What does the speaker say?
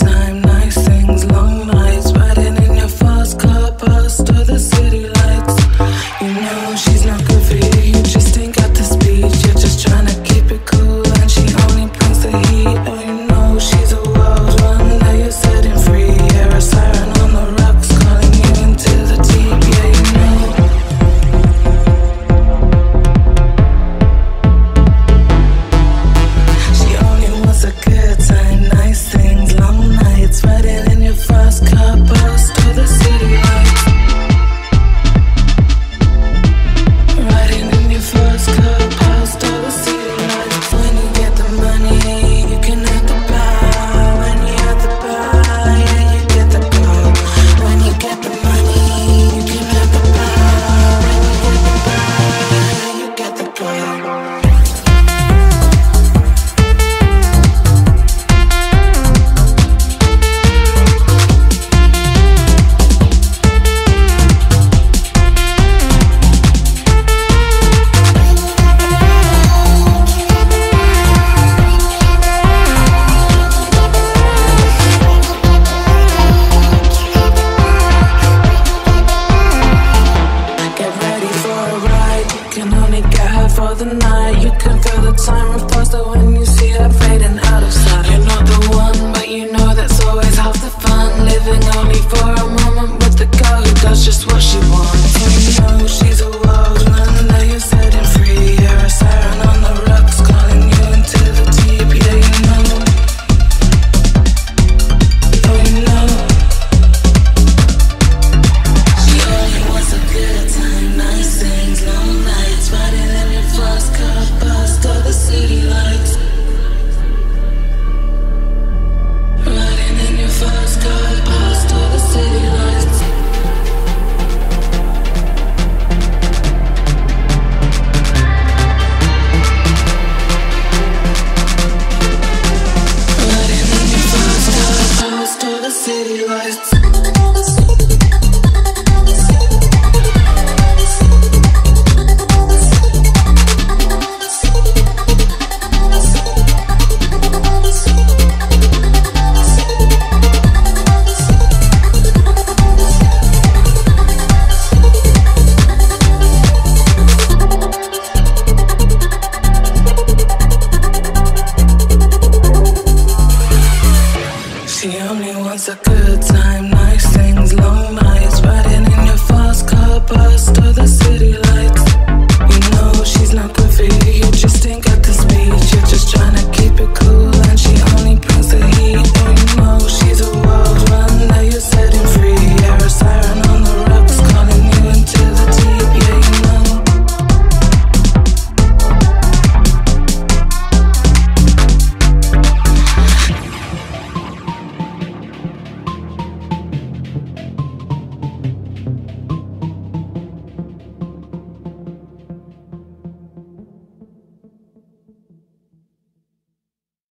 time, nice things, long nights, riding in your fast car past all the city lights. You know she's not good for you, you just ain't got the speed. You're just trying to keep it cool and she only brings the heat. Oh, you know she's a wild one, now you're setting free. Hear a siren on the rocks calling you into the deep. Yeah, you know. She only wants a good time, nice things, long nights, riding in your fast car past all the city lights. Riding in your fast car past all the city lights. When you get the money, you can have the power. When you have the power, yeah, you get the power. When you get the money, you can have the power. When you get the power, yeah, you get the power. Get ready for a ride, you can only get her for the night. You can feel the time run faster when you see her fading out of sight. You're not the one, but you know that's always half the fun. Living only for a moment with the girl who does just what she wants. And you know she's a wild one, now you're setting free. Hear a siren on the rocks calling you into the deep. Yeah, you know. Oh, you know. She only wants a good time, nice things, long nights, riding in your fast car past all the city lights. Riding in your fast car past all the city lights. Riding in your fast car past all the city lights. She only wants a good time, nice things, long nights, riding in your fast car past all the